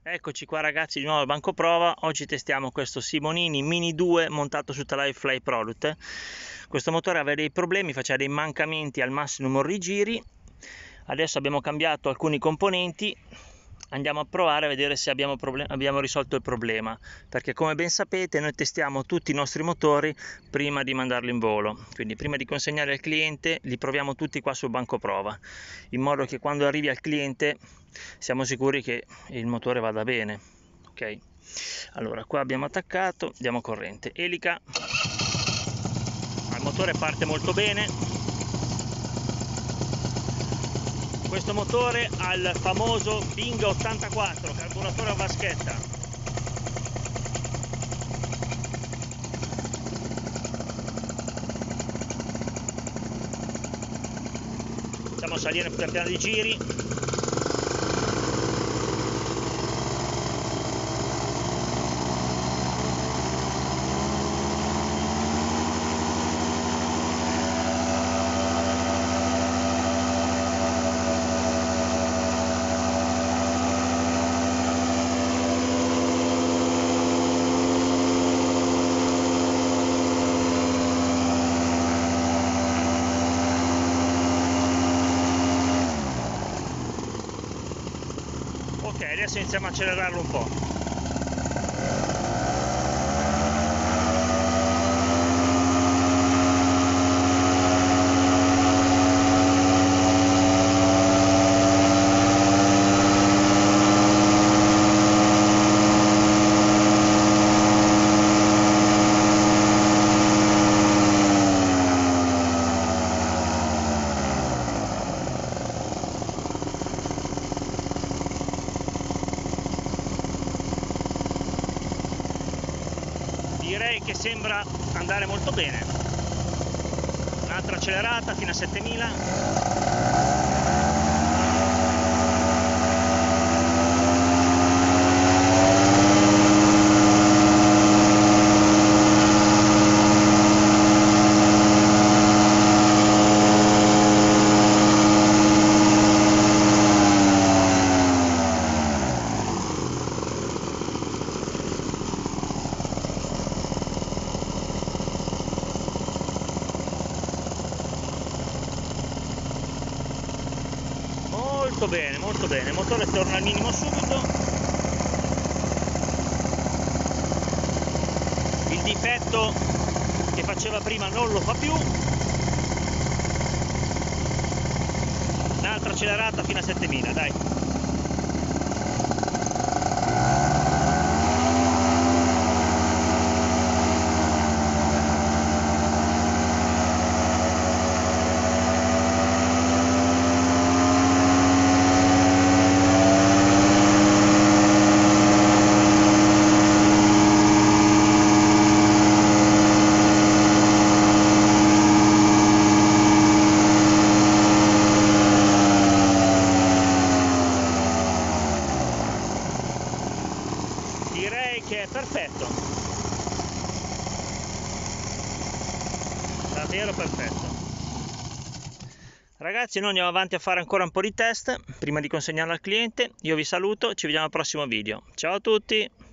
Eccoci qua ragazzi di nuovo al banco prova. Oggi testiamo questo Simonini Mini 2 montato su Talai Fly Product. Questo motore aveva dei problemi, faceva dei mancamenti al massimo rigiri. Adesso abbiamo cambiato alcuni componenti, andiamo a provare a vedere se abbiamo risolto il problema, perché come ben sapete noi testiamo tutti i nostri motori prima di mandarli in volo, quindi prima di consegnare al cliente li proviamo tutti qua sul banco prova, in modo che quando arrivi al cliente siamo sicuri che il motore vada bene. Ok, allora qua abbiamo attaccato, diamo corrente, elica, il motore parte molto bene. Questo motore ha il famoso Bing 84, carburatore a vaschetta. Facciamo salire pian piano di giri. Ok, adesso iniziamo a accelerarlo un po'. Direi che sembra andare molto bene. Un'altra accelerata fino a 7000. Molto bene, il motore torna al minimo subito. Il difetto che faceva prima non lo fa più. Un'altra accelerata fino a 7000, dai. Direi che è perfetto, davvero perfetto. Ragazzi, noi andiamo avanti a fare ancora un po' di test prima di consegnarlo al cliente. Io vi saluto, ci vediamo al prossimo video. Ciao a tutti!